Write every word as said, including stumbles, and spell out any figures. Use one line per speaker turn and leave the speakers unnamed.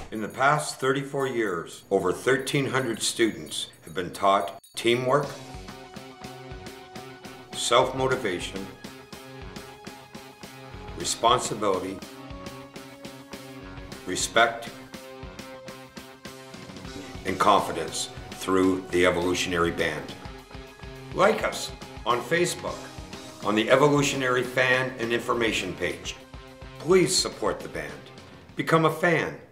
In the past thirty-four years, over thirteen hundred students have been taught teamwork, self-motivation, responsibility, respect, and confidence through the Evolutionary Band. Like us on Facebook, on the Evolutionary Fan and Information page. Please support the band. Become a fan.